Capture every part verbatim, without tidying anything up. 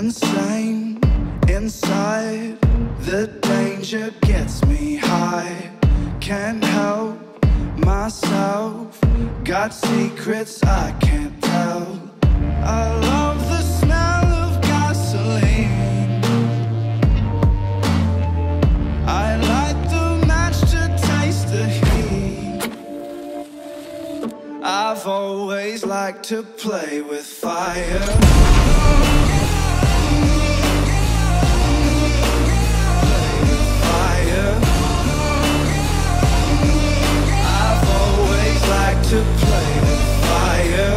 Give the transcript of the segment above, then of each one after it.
insane inside. The danger gets me high. Can't help myself. Got secrets I can't tell. I love the smell of gasoline. I light the match to taste the heat. I've always liked to play with fire. To play with fire.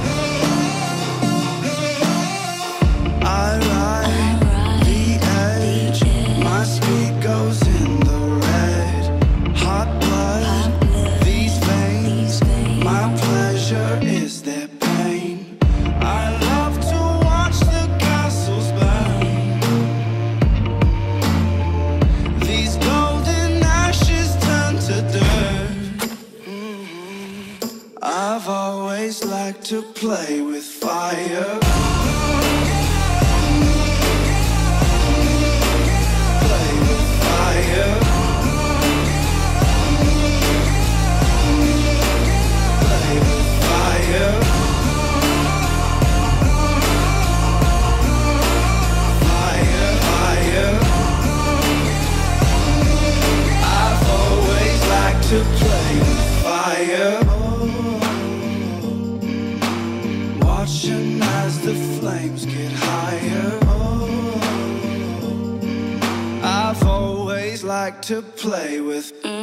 I ride the edge. My speed goes in the red. Hot blood, these veins. My pleasure is their pain. I love to watch the castles burn. These golden ashes turn to dirt. I've always liked to play with fire. Play with fire. Play with fire. Fire, fire. I've always liked to play with fire. Watching as the flames get higher. I've always liked to play with